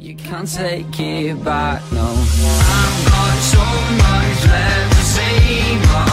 You can't take it back, no. I've got so much left to say, but